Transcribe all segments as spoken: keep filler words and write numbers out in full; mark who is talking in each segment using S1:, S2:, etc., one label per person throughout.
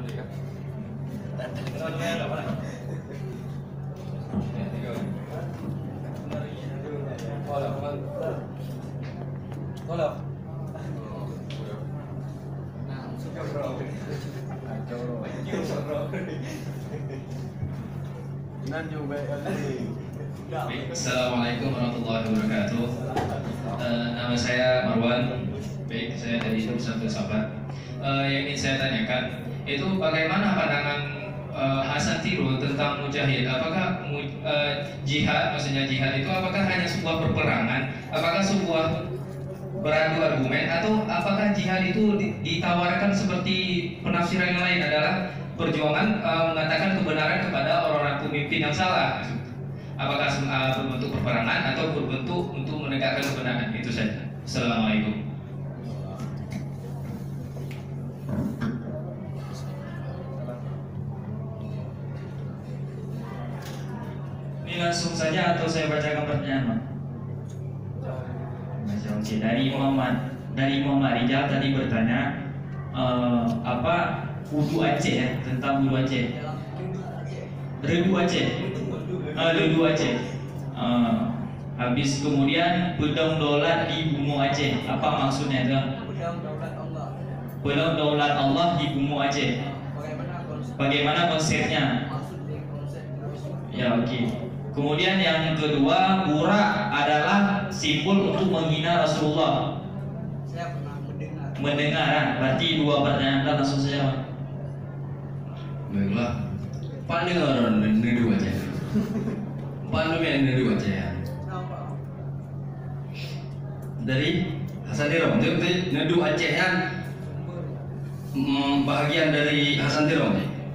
S1: Assalamualaikum warahmatullahi wabarakatuh. Uh, nama saya Marwan. Baik, saya dari Nusa Tenggara. Uh, yang ingin saya tanyakan itu bagaimana pandangan uh, Hasan Tiro tentang mujahid? Apakah mu, uh, jihad, maksudnya jihad itu apakah hanya sebuah perperangan? Apakah sebuah beradu argumen atau apakah jihad itu ditawarkan seperti penafsiran yang lain adalah perjuangan uh, mengatakan kebenaran kepada orang-orang pemimpin yang salah? Apakah uh, berbentuk perperangan atau berbentuk untuk menegakkan kebenaran? Itu saja. Assalamualaikum. Ini langsung saja atau saya bacakan pertanyaan, Pak? Oke, dari Muhammad dari Muhammad Rijal tadi bertanya uh, apa wudu Aceh ya, tentang wudu Aceh. Redu Aceh. Uh, redu Aceh. Uh, habis kemudian pedang daulat di bumi Aceh. Apa maksudnya itu?
S2: Pedang daulat Allah.
S1: Pedang daulat Allah di bumi Aceh. Bagaimana konsepnya? Ya, oke. Okay. Kemudian yang kedua, burak adalah simbol untuk menghina Rasulullah.
S2: Saya pernah mendengar.
S1: Mendengar, berarti dua pertanyaan kan langsung saja, Pak. Baiklah. Pandai orang nedu aja. Pandai yang nedu aja ya. Dari Hasan Tiro, itu nedu Aceh kan bagian dari Hasan Tiro.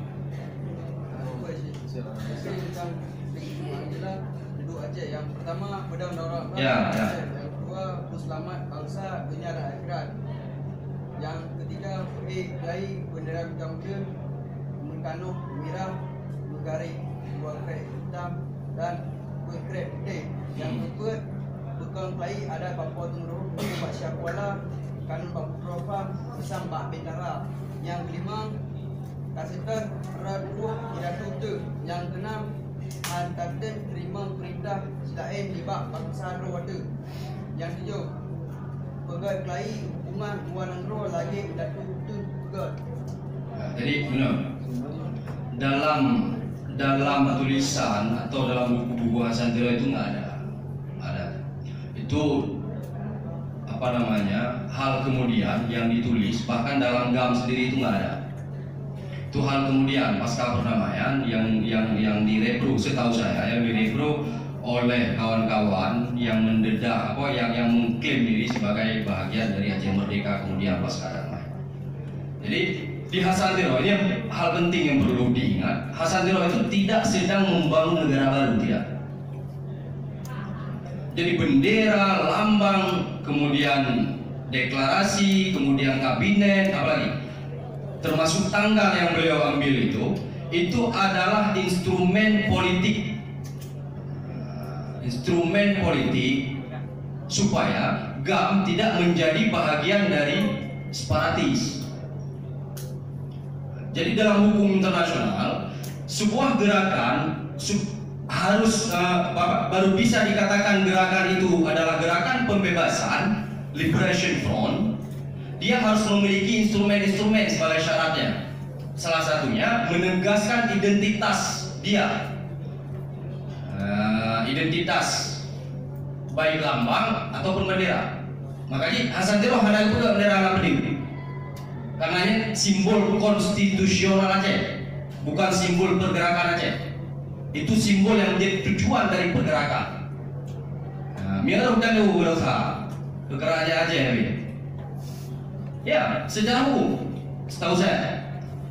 S2: Yang pertama pedang daulat Allah,
S1: ya, ya.
S2: Yang kedua selamat bangsa dunia dan akhirat. Yang ketiga pergi kelai bendera bertanggung mengkanuh merah bergaris buah krep hitam dan buah krep putih. Yang keempat bekal kelai ada bapa tunggu buat syakwala kanun bapa profa bersama bak bintara. Yang kelima kasitan radu tidak tutup. Yang keenam Antaten terima perintah selain libak bangsa roda. Yang tujuh pegat kelai hukuman buan roh lagi datu tu juga.
S1: Nah, jadi benar dalam dalam tulisan atau dalam buku-buku Hasan Tiro itu nggak ada, ada itu apa namanya hal kemudian yang ditulis bahkan dalam gam sendiri itu nggak ada. Itu hal kemudian pasca perdamaian yang yang yang direpro, setahu saya yang direpro oleh kawan-kawan yang mendedah apa yang yang mengklaim diri sebagai bahagian dari Aceh Merdeka kemudian pasca damai. Jadi di Hasan Tiro ini hal penting yang perlu diingat. Hasan Tiro itu tidak sedang membangun negara baru, tidak. Jadi bendera, lambang, kemudian deklarasi, kemudian kabinet, apalagi termasuk tanggal yang beliau ambil itu itu adalah instrumen politik instrumen politik supaya G A M tidak menjadi bahagian dari separatis. Jadi dalam hukum internasional sebuah gerakan harus uh, baru bisa dikatakan gerakan itu adalah gerakan pembebasan, liberation front. Dia harus memiliki instrumen-instrumen sebagai syaratnya. Salah satunya menegaskan identitas dia, uh, identitas baik lambang ataupun bendera. Makanya Hasan Tiro ada juga bendera Alapeding, karena simbol konstitusional Aceh, bukan simbol pergerakan Aceh. Itu simbol yang menjadi tujuan dari pergerakan. Miara hutan itu berusaha pergerakan Aceh ini. Ya, secara hukum, setahu saya.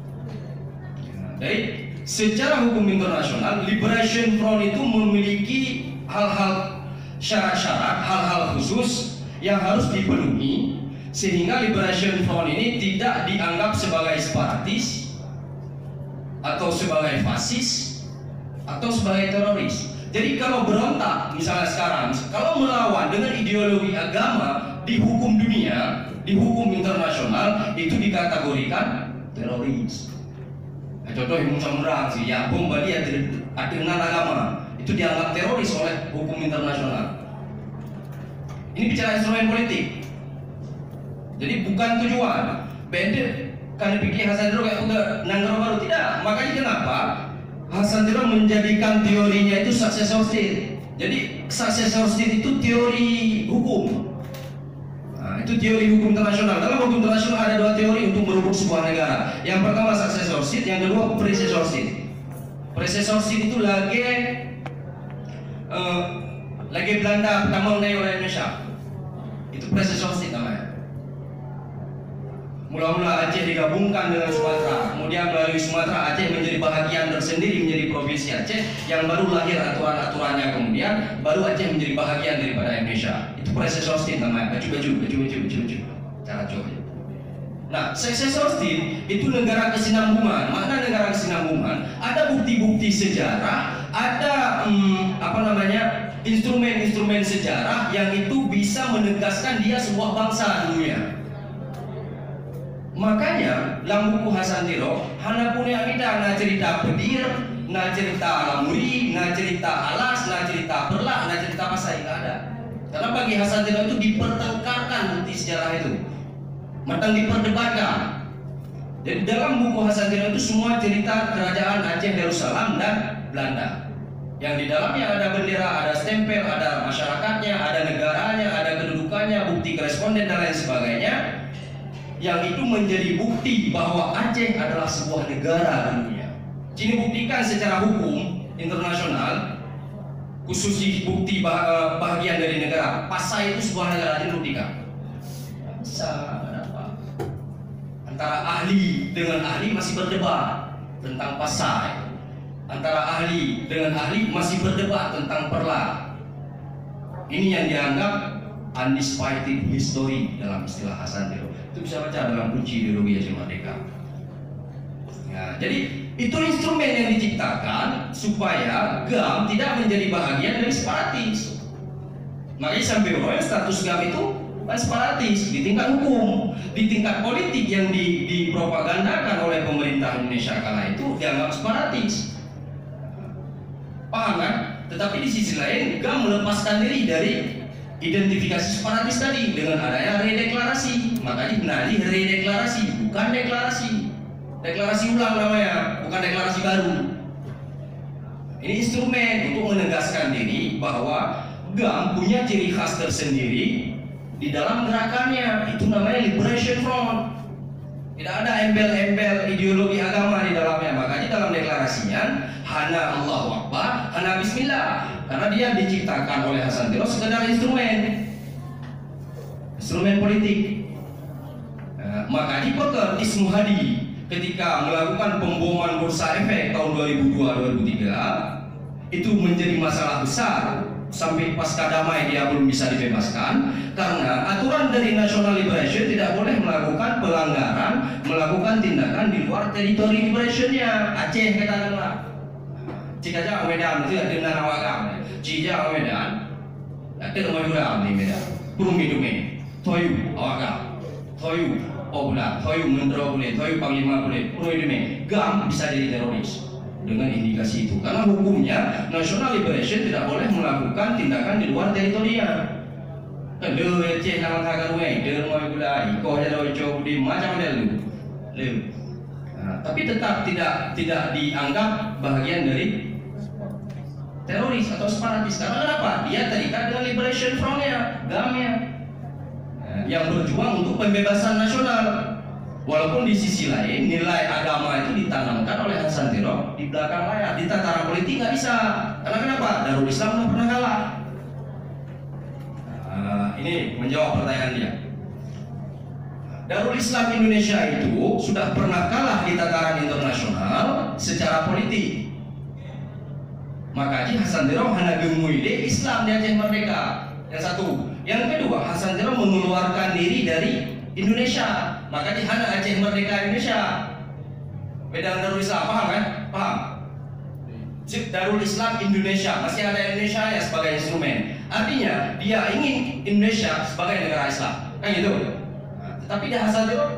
S1: Jadi, secara hukum internasional, Liberation Front itu memiliki hal-hal syarat-syarat, hal-hal khusus yang harus dipenuhi sehingga Liberation Front ini tidak dianggap sebagai separatis atau sebagai fasis atau sebagai teroris. Jadi kalau berontak, misalnya sekarang, kalau melawan dengan ideologi agama di hukum dunia, di hukum internasional itu dikategorikan teroris. Nah, contoh Imam Samudra sih, ya bom Bali ada dengan agama itu dianggap teroris oleh hukum internasional. Ini bicara instrumen politik. Jadi bukan tujuan. Beda kan pikir Hasan Tiro kayak udah nanggaro baru tidak. Makanya kenapa Hasan Tiro menjadikan teorinya itu successor state. Jadi successor state itu teori hukum. Nah, itu teori hukum internasional. Dalam hukum internasional ada dua teori untuk merubuk sebuah negara. Yang pertama successor state, yang kedua predecessor state. Predecessor state itu lagi uh, lagi Belanda pertama mengenai oleh Indonesia. Itu predecessor state namanya. Mula-mula Aceh digabungkan dengan Sumatera, kemudian melalui Sumatera Aceh menjadi bahagian tersendiri menjadi provinsi Aceh, yang baru lahir aturan-aturannya, kemudian baru Aceh menjadi bahagian daripada Indonesia. Itu predecessor state namanya. Baju-baju, baju-baju, baju-baju. Cara coba. Nah, successor state itu negara kesinambungan. Makna negara kesinambungan, ada bukti-bukti sejarah, ada hmm, apa namanya instrumen-instrumen sejarah yang itu bisa menegaskan dia sebuah bangsa dunia. Makanya dalam buku Hasan Tiro, hana punya kita na cerita Pedir, na cerita Lamuri, na cerita Alas, na cerita Perlak, na cerita Pasai, nggak ada. Karena bagi Hasan Tiro itu dipertengkarkan bukti sejarah itu, matang diperdebatkan. Jadi dalam buku Hasan Tiro itu semua cerita kerajaan Aceh Darussalam dan Belanda. Yang di dalamnya ada bendera, ada stempel, ada masyarakatnya, ada negaranya, ada kedudukannya, bukti koresponden dan lain sebagainya. Yang itu menjadi bukti bahwa Aceh adalah sebuah negara dunia. Ini buktikan secara hukum internasional, khusus bukti bah bahagian dari negara. Pasai itu sebuah negara, ini buktikan. Bisa apa? Antara ahli dengan ahli masih berdebat tentang Pasai. Antara ahli dengan ahli masih berdebat tentang Perla. Ini yang dianggap undisputed history dalam istilah Hasan Tiro. Itu bisa baca dalam kunci ideologi Aceh Merdeka. Ya, jadi itu instrumen yang diciptakan supaya G A M tidak menjadi bahagian dari separatis. Makanya sampai orang status G A M itu bukan separatis di tingkat hukum, di tingkat politik yang di, dipropagandakan oleh pemerintah Indonesia kala itu dianggap separatis. Paham kan? Tetapi di sisi lain G A M melepaskan diri dari identifikasi separatis tadi dengan adanya redeklarasi. Makanya benari redeklarasi, bukan deklarasi. Deklarasi ulang namanya, bukan deklarasi baru. Ini instrumen untuk menegaskan diri bahwa G A M punya ciri khas tersendiri di dalam gerakannya. Itu namanya Liberation Front. Tidak ada embel-embel ideologi agama di dalamnya. Makanya dalam deklarasinya hana Allahu Akbar, hana Bismillah. Karena dia diciptakan oleh Hasan Tiro sekedar instrumen, instrumen politik. Nah, makanya Peker Ismu Hadi ketika melakukan pemboman Bursa Efek tahun dua ribu dua dua ribu tiga itu menjadi masalah besar sampai pasca damai dia belum bisa dibebaskan karena aturan dari National Liberation tidak boleh melakukan pelanggaran, melakukan tindakan di luar teritori liberationnya. Aceh katakanlah. Jika jauh Medan itu ada dengan awakam, jika Medan ada rumah Medan di Medan, kurung hidup ini, toyu awakam, toyu obula, toyu menteri boleh, toyu panglima boleh, kurung hidup ini, G A M bisa jadi teroris dengan indikasi itu, karena hukumnya National Liberation tidak boleh melakukan tindakan di luar teritorinya. Ada Aceh nama kagak rumah, ada rumah gula, iko ada coba di macam ada lu, lu. Tapi tetap tidak tidak dianggap bahagian dari teroris atau separatis. Karena kenapa? Dia terikat dengan Liberation Front-nya, G A M-nya, yang berjuang untuk pembebasan nasional. Walaupun di sisi lain nilai agama itu ditanamkan oleh Hasan Tiro di belakang layar. Di tataran politik nggak bisa. Karena kenapa? Darul Islam nggak pernah kalah. Nah, ini menjawab pertanyaan dia. Darul Islam Indonesia itu sudah pernah kalah di tataran internasional secara politik. Makanya Hasan Tiro hanya gemui deh Islam di Aceh Merdeka. Yang satu. Yang kedua, Hasan Tiro mengeluarkan diri dari Indonesia. Makanya hanya Aceh Merdeka Indonesia. Beda Darul Islam, paham kan? Paham? Darul Islam Indonesia, masih ada Indonesia ya sebagai instrumen. Artinya dia ingin Indonesia sebagai negara Islam, kan gitu. Nah, tetapi dia Hasan Tiro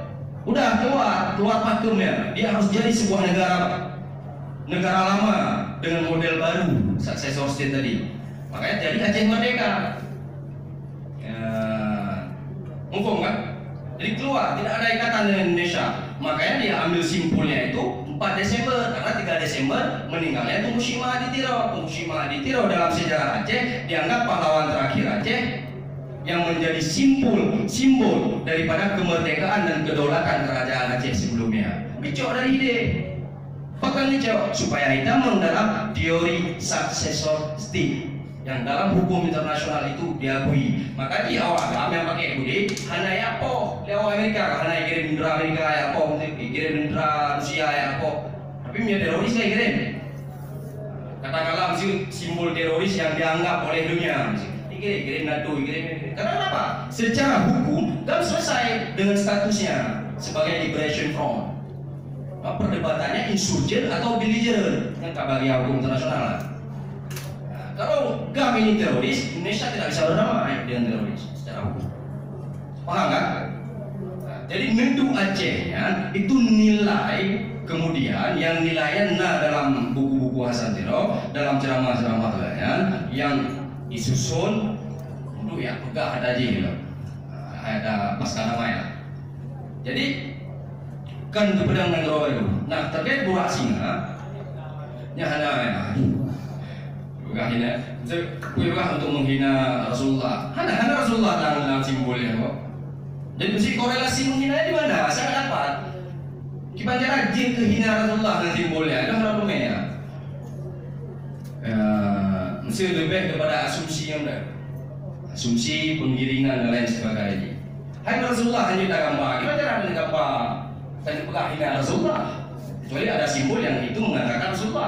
S1: Udah keluar, keluar pakemnya. Dia harus jadi sebuah negara negara lama dengan model baru, successor state tadi. Makanya jadi Aceh merdeka. Ya, mumpung kan? Jadi keluar, tidak ada ikatan dengan Indonesia. Makanya dia ambil simpulnya itu empat Desember, karena tiga Desember meninggalnya Tunku Syima Aditiro. Tunku Syima Aditiro dalam sejarah Aceh dianggap pahlawan terakhir Aceh yang menjadi simbol simbol daripada kemerdekaan dan kedaulatan kerajaan Aceh sebelumnya. Bicok dari ide, bahkan bicok supaya kita mendalam teori successor state yang dalam hukum internasional itu diakui. Maka di awal kami yang pakai budi, hana ya po, lewat Amerika, hana kirim bendera Amerika ya po, kirim bendera Rusia ya po. Tapi punya teroris saya kirim. Katakanlah mesti simbol teroris yang dianggap oleh dunia. Kirim, kirim NATO, kirim. Karena apa? Secara hukum kan selesai dengan statusnya sebagai liberation front. Nah, perdebatannya insurgent atau belligerent yang tak bagi hukum internasional lah. Nah, kalau G A M ini teroris, Indonesia tidak bisa berdamai dengan teroris secara hukum. Paham kan? Nah, jadi Nendu Acehnya itu nilai kemudian yang nilainya nah dalam buku-buku Hasan Tiro, dalam ceramah-ceramah lain yang disusun untuk ya pegah ada aja gitu, ada pasca namanya. Jadi kan itu pedang dan roba itu. Nah terkait burak singa, ya ada ya, bukan hina, bukan untuk menghina Rasulullah. Ada ada Rasulullah dalam simbolnya kok. Jadi mesti korelasi menghina di mana? Saya dapat. Kita cara jin kehina Rasulullah dengan simbolnya, itu harus pemenya. Mesti lebih kepada asumsi yang ada, asumsi penggiringan dan lain sebagainya. Hai Rasulullah hanya tak gambar, gimana cara ada gambar? Saya pegang hina Rasulullah, kecuali ada simbol yang itu mengatakan Rasulullah.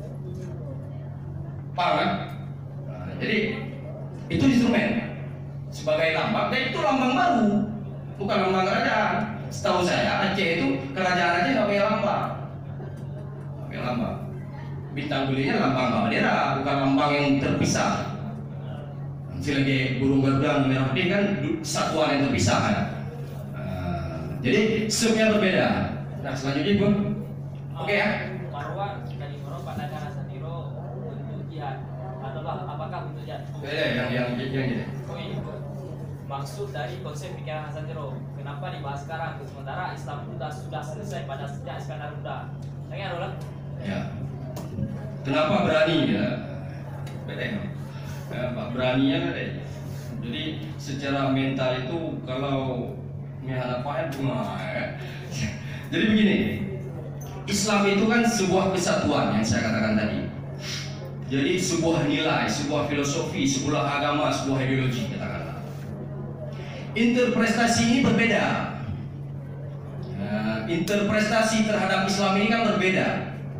S1: Paham kan? Nah, jadi itu instrumen sebagai lambang, dan itu lambang baru, bukan lambang kerajaan. Setahu saya Aceh itu kerajaan Aceh nggak punya lambang, nggak punya lambang. Bintang bulinya lambang bendera, bukan lambang yang terpisah. Selagi burung Garuda merah putih kan satuan yang terpisah kan. Uh, jadi semuanya berbeda. Nah selanjutnya Bu, oke okay, ya.
S3: Marwah dari Marwah pandangan Hasan Tiro untuk jihad adalah apakah untuk jihad?
S1: Beda yang yang yang gitu.
S3: Oh iya. Maksud dari konsep pikiran Hasan Tiro, kenapa dibahas sekarang? Sementara Islam sudah sudah selesai pada sejak Iskandar Muda. Tanya adalah. Ya.
S1: Kenapa berani ya? Beda ya. Ya, Pak beraninya beda. Jadi secara mental itu kalau mihana paham bunga ya. Jadi begini, Islam itu kan sebuah kesatuan yang saya katakan tadi. Jadi sebuah nilai, sebuah filosofi, sebuah agama, sebuah ideologi katakanlah. Interpretasi ini berbeda. Ya, interpretasi terhadap Islam ini kan berbeda.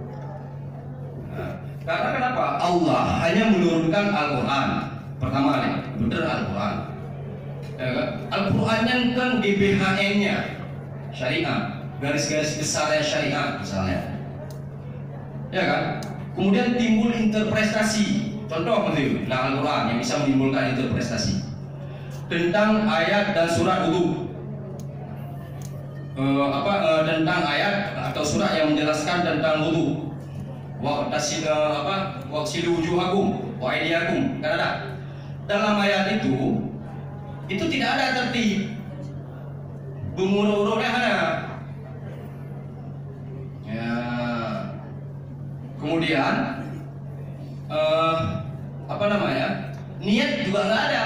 S1: Karena kenapa? Allah hanya menurunkan Al-Quran. Pertama nih, benar Al-Quran. Ya kan? Al-Qurannya kan G B H M-nya syariat, garis-garis besarnya syariat misalnya. Ya kan? Kemudian timbul interpretasi. Contoh begitu, nah Al-Quran yang bisa menimbulkan interpretasi tentang ayat dan surat wudu. Uh, apa uh, tentang ayat atau surat yang menjelaskan tentang wudu. Waqtasil apa? Waqsilu wujuhakum wa aydiyakum. Kan ada. Dalam ayat itu itu tidak ada tertib. Bumuru-urutnya ada. Ya. Kemudian uh, apa namanya? Niat juga nggak ada.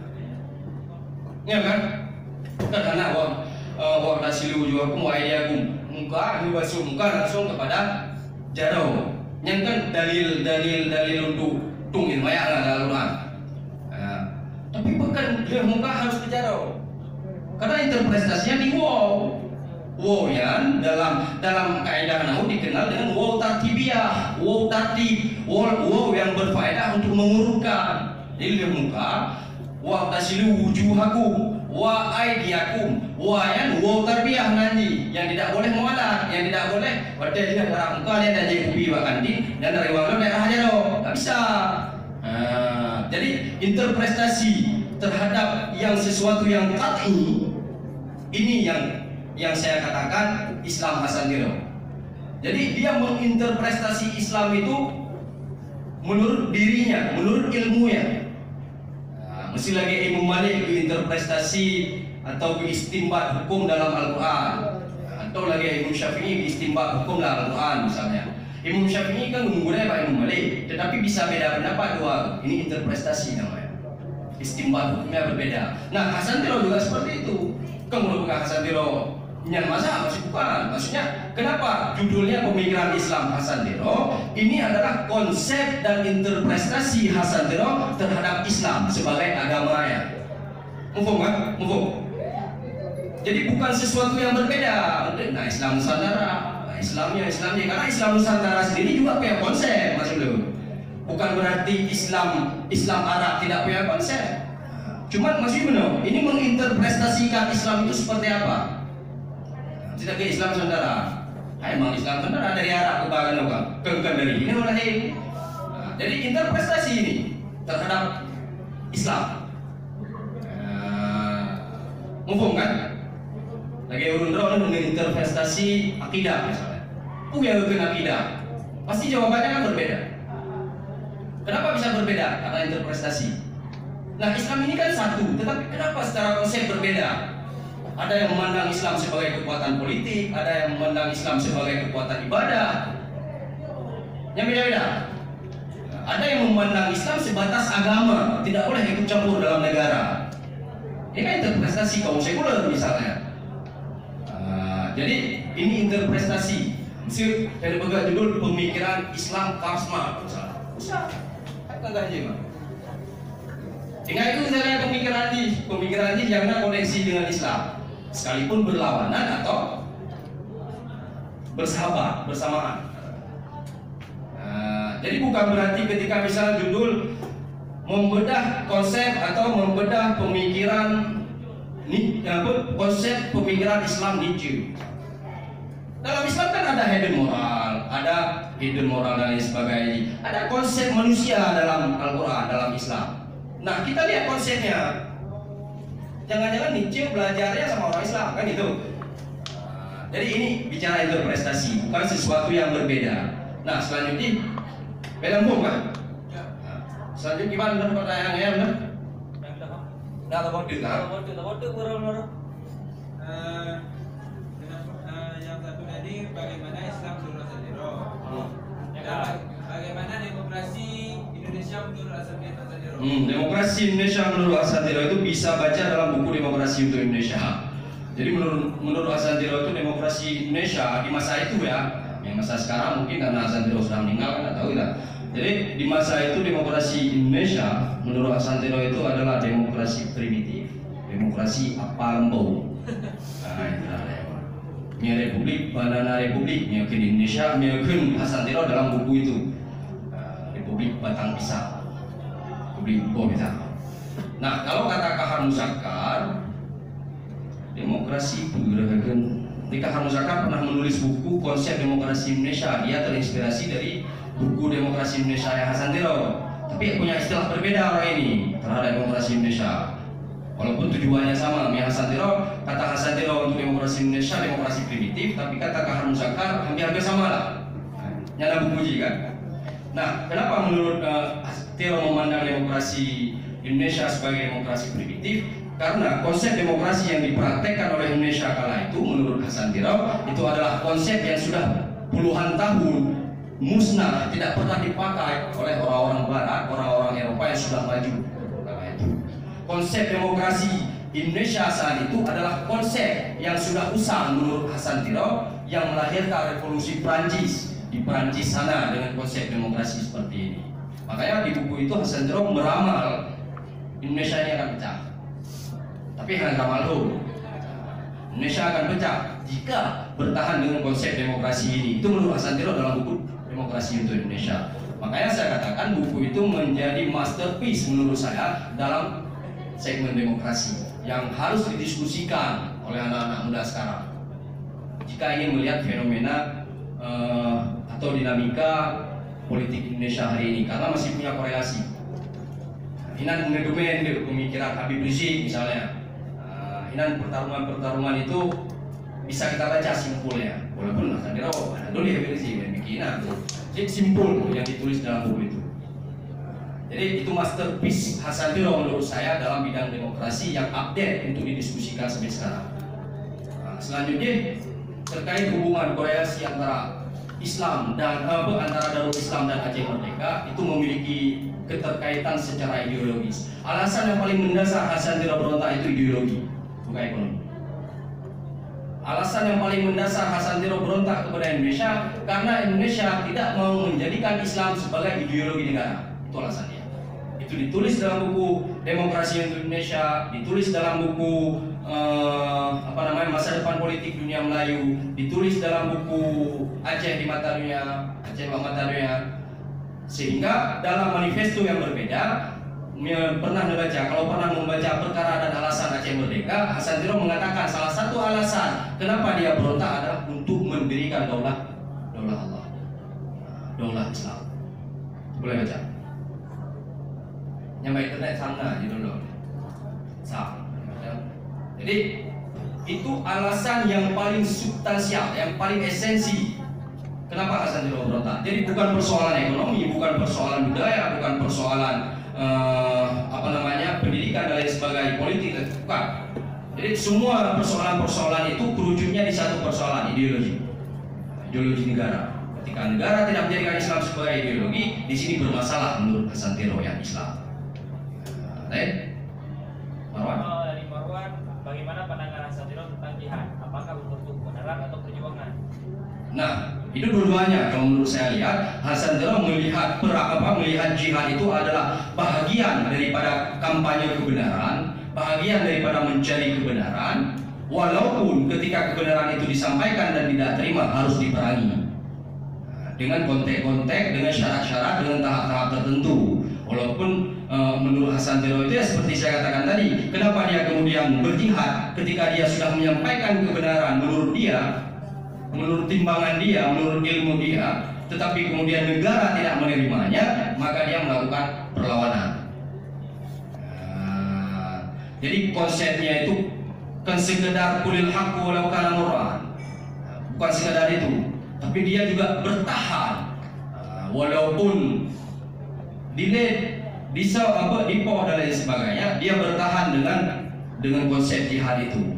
S1: Ya kan? Karena waqtasilu wujuhakum wa aydiyakum. Muka dibasuh muka langsung kepada jauh. Yang kan dalil-dalil dalil untuk tungin banyak lah dalam Quran. Nah, tapi bukan dia muka harus kejarau. Karena interpretasinya di wow. Wow yang dalam dalam kaidah nahwu dikenal dengan wow tartibiyah, wow tartib, wow, wow yang berfaedah untuk mengurutkan. Jadi dia muka wa tasilu wujuhakum wa aydiyakum wa yan wa tarbiyah nanti yang tidak boleh mualah, yang tidak boleh pada dia darah muka dia dan jadi ubi wakandi dan dari wang daerah aja loh, nggak bisa. Nah, jadi interpretasi terhadap yang sesuatu yang qat'i ini yang yang saya katakan Islam Hasan Tiro. Jadi dia menginterpretasi Islam itu menurut dirinya, menurut ilmunya. Nah, mesti lagi Imam Malik menginterpretasi atau beristimbat hukum dalam Al-Quran, atau lagi Imam Syafi'i beristimbat hukum dalam Al-Quran misalnya. Imam Syafi'i kan menggunakan Pak Imam Malik, tetapi bisa beda pendapat dua. Ini interpretasi namanya. Istimbat hukumnya berbeda. Nah, Hasan Tiro juga seperti itu. Kemudian Hasan Tiro nyan masa masih bukan. Maksudnya kenapa judulnya pemikiran Islam Hasan Tiro? Ini adalah konsep dan interpretasi Hasan Tiro terhadap Islam sebagai agamanya. Mufum kan? Mufum. Jadi bukan sesuatu yang berbeda. Nah, Islam Nusantara, nah, Islamnya Islamnya karena Islam Nusantara sendiri juga punya konsep, Mas Ulu. Bukan berarti Islam Islam Arab tidak punya konsep. Cuman Mas Ulu, ini menginterpretasikan Islam itu seperti apa? Tidak ke Islam Nusantara. Nah, emang Islam Nusantara dari Arab ke bagian apa? Bukan dari ini udah ini. Nah, jadi interpretasi ini terhadap Islam. Mufum kan? Lagi urun drone dengan interpretasi akidah misalnya. Oh yang bukan akidah, pasti jawabannya kan berbeda. Kenapa bisa berbeda? Karena interpretasi. Nah, Islam ini kan satu, tetapi kenapa secara konsep berbeda? Ada yang memandang Islam sebagai kekuatan politik, ada yang memandang Islam sebagai kekuatan ibadah. Yang beda-beda. Ada yang memandang Islam sebatas agama, tidak boleh ikut campur dalam negara. Ini kan interpretasi kaum sekuler misalnya. Uh, jadi ini interpretasi. Mesti dari pegang judul pemikiran Islam Karsma misalnya. Usah, kan ganji mah. Ingat itu misalnya pemikiran ini, pemikiran ini yang ada koneksi dengan Islam, sekalipun berlawanan atau bersahabat bersamaan. Uh, jadi bukan berarti ketika misalnya judul membedah konsep atau membedah pemikiran konsep pemikiran Islam Nietzsche. Dalam Islam kan ada hidden moral, ada hidden moral dan lain sebagainya. Ada konsep manusia dalam Al-Quran, dalam Islam. Nah, kita lihat konsepnya. Jangan-jangan Nietzsche belajarnya sama orang Islam kan itu. Jadi ini bicara interpretasi, bukan sesuatu yang berbeda. Nah, selanjutnya beda kan? Selanjutnya gimana benar pertanyaannya benar?
S3: Yang kita Pak.
S1: Nggak tahu waktu
S3: Tahu
S1: kan?
S3: waktu, tahu waktu kurang-kurang.
S4: Eh, dengan, eh, yang satu tadi bagaimana Islam menurut Hasan Tiro.
S3: Ya
S4: Dan
S3: kan?
S4: ba- bagaimana demokrasi Indonesia menurut Hasan Hasan Tiro.
S1: Hmm, demokrasi Indonesia menurut Hasan Tiro itu bisa baca dalam buku Demokrasi untuk Indonesia. Jadi menurut menurut Hasan Tiro itu demokrasi Indonesia di masa itu ya, yang masa sekarang mungkin karena Hasan Tiro sudah meninggal kan nggak tahu ya. Jadi di masa itu demokrasi Indonesia menurut Hasan Tiro itu adalah demokrasi primitif, demokrasi apa lembau. Nah, itu ada ya. Mia Republik, Banana Republik, mia Indonesia, mia Hasan Tiro dalam buku itu. Uh, Republik Batang Pisang, Republik Bobita. Nah, kalau kata Kahar Musakar, demokrasi beragam. Kahar Musakar pernah menulis buku konsep demokrasi Indonesia. Dia terinspirasi dari buku Demokrasi Indonesia yang Hasan Tiro, tapi punya istilah berbeda orang ini terhadap demokrasi Indonesia. Walaupun tujuannya sama, Mi Hasan Tiro, kata Hasan Tiro untuk demokrasi Indonesia demokrasi primitif, tapi kata Kahar Musakar hampir-hampir sama lah. Nyala buku uji kan. Nah, kenapa menurut uh, Tiro memandang demokrasi Indonesia sebagai demokrasi primitif? Karena konsep demokrasi yang dipraktekkan oleh Indonesia kala itu menurut Hasan Tiro itu adalah konsep yang sudah puluhan tahun musnah, tidak pernah dipakai oleh orang-orang Barat, orang-orang Eropa yang sudah maju. Karena itu, konsep demokrasi Indonesia saat itu adalah konsep yang sudah usang menurut Hasan Tiro yang melahirkan revolusi Prancis di Prancis sana dengan konsep demokrasi seperti ini. Makanya di buku itu Hasan Tiro meramal Indonesia ini akan pecah. Tapi jangan ramal dulu. Indonesia akan pecah jika bertahan dengan konsep demokrasi ini. Itu menurut Hasan Tiro dalam buku Demokrasi untuk Indonesia. Makanya saya katakan buku itu menjadi masterpiece menurut saya dalam segmen demokrasi yang harus didiskusikan oleh anak-anak muda sekarang. Jika ingin melihat fenomena uh, atau dinamika politik Indonesia hari ini, karena masih punya korelasi. Inan mengedumen di pemikiran Habib Rizik misalnya. Uh, inan pertarungan-pertarungan itu bisa kita baca simpulnya, walaupun Hasan Tiro ada dulu ya versi yang bikinan, jadi simpul yang ditulis dalam buku itu. Jadi itu masterpiece Hasan Tiro menurut saya dalam bidang demokrasi yang update untuk didiskusikan sampai sekarang. Nah, selanjutnya terkait hubungan korelasi antara Islam dan apa antara Darul Islam dan Aceh Merdeka itu memiliki keterkaitan secara ideologis. Alasan yang paling mendasar Hasan Tiro berontak itu ideologi, bukan ekonomi. Alasan yang paling mendasar Hasan Tiro berontak kepada Indonesia karena Indonesia tidak mau menjadikan Islam sebagai ideologi negara. Itu alasannya. Itu ditulis dalam buku Demokrasi untuk Indonesia, ditulis dalam buku uh, apa namanya Masa Depan Politik Dunia Melayu, ditulis dalam buku Aceh di Mata Dunia, Aceh di Mata Dunia. Sehingga dalam manifesto yang berbeda, pernah membaca, kalau pernah membaca Perkara dan Alasan Aceh Merdeka, Hasan Tiro mengatakan salah satu alasan kenapa dia berontak adalah untuk mendirikan daulah daulah Allah, daulah Islam. Boleh baca? Nyampe internet sana gitu loh. Sah. Jadi itu alasan yang paling substansial, yang paling esensi. Kenapa Hasan Tiro berontak? Jadi bukan persoalan ekonomi, bukan persoalan budaya, bukan persoalan uh, apa namanya pendidikan dan lain sebagainya, politik, bukan. Jadi semua persoalan-persoalan itu kerujuknya di satu persoalan ideologi, ideologi negara. Ketika negara tidak menjadikan Islam sebagai ideologi, di sini bermasalah menurut Hasan Tiro yang Islam. Lain, Marwan.
S3: Oh, dari Marwan, bagaimana pandangan Hasan Tiro tentang jihad? Apakah bentuk kebenaran atau perjuangan?
S1: Nah, itu dua-duanya. Kalau menurut saya lihat, Hasan Tiro melihat apa melihat jihad itu adalah bahagian daripada kampanye kebenaran, bahagian daripada mencari kebenaran, walaupun ketika kebenaran itu disampaikan dan tidak terima harus diperangi dengan kontek-kontek, dengan syarat-syarat, dengan tahap-tahap tertentu. Walaupun e, menurut Hasan Tiro itu ya seperti saya katakan tadi, kenapa dia kemudian berjihad ketika dia sudah menyampaikan kebenaran menurut dia, menurut timbangan dia, menurut ilmu dia, tetapi kemudian negara tidak menerimanya, maka dia melakukan perlawanan. Nah, jadi konsepnya itu kan sekedar kulil haqqu walau kana murran. Bukan sekedar itu, tapi dia juga bertahan walaupun delay, bisa apa dipo dan lain sebagainya, dia bertahan dengan dengan konsep jihad itu.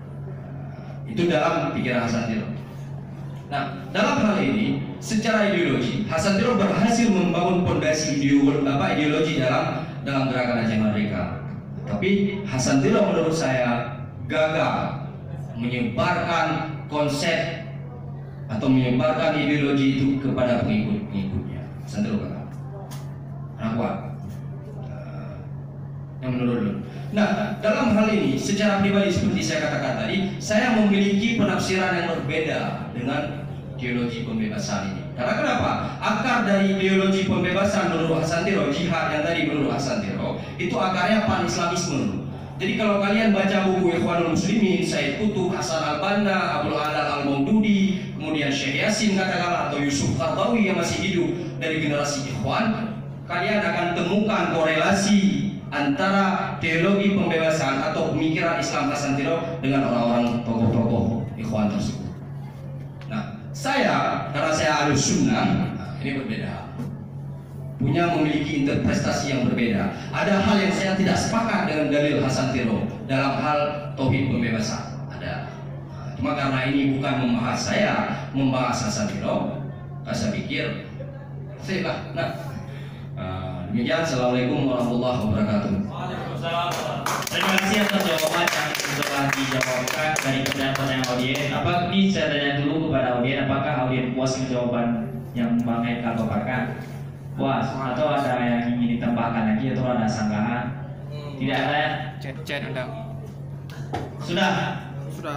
S1: Itu dalam pikiran Hasan Tiro. Nah, dalam hal ini secara ideologi Hasan Tiro berhasil membangun fondasi ideologi, apa, ideologi dalam dalam gerakan Aceh Merdeka. Tapi Hasan Tiro menurut saya gagal menyebarkan konsep atau menyebarkan ideologi itu kepada pengikut-pengikutnya. Hasan Tiro gagal. Nah, kuat. Nah, yang menurut. Nah, dalam hal ini secara pribadi seperti saya katakan tadi, saya memiliki penafsiran yang berbeda dengan ideologi pembebasan ini. Karena kenapa? Akar dari ideologi pembebasan menurut Hasan Tiro, jihad yang tadi menurut Hasan Tiro, itu akarnya pan-Islamisme. Jadi kalau kalian baca buku Ikhwanul Muslimin, Said Qutb, Hasan Al-Banna, Abdul Adal Al-Maududi, kemudian Syekh Yasin katakanlah, atau Yusuf Qaradawi yang masih hidup dari generasi Ikhwan, kalian akan temukan korelasi antara teologi pembebasan atau pemikiran Islam Hasan Tiro dengan orang-orang tokoh-tokoh Ikhwan tersebut. Nah, saya karena saya Ahlus Sunnah, nah, ini berbeda. Punya memiliki interpretasi yang berbeda. Ada hal yang saya tidak sepakat dengan dalil Hasan Tiro dalam hal tauhid pembebasan. Ada. Nah, cuma karena ini bukan membahas saya, membahas Hasan Tiro, saya pikir saya nah. Demikian, assalamualaikum warahmatullahi wabarakatuh.
S3: Waalaikumsalam.
S5: Terima kasih atas jawaban yang telah dijawabkan dari pertanyaan audien. Apa ini saya tanya dulu kepada audien, apakah audien puas dengan jawaban yang Bang Eka paparkan? Puas? Atau ada yang ingin ditambahkan lagi atau ada sanggahan? Tidak ada ya?
S4: Chat-chat undang.
S5: Sudah.
S2: Sudah.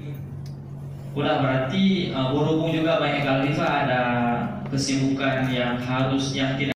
S5: Udah, berarti uh, berhubung juga Bang Eka Khalifa ada kesibukan yang harus yang tidak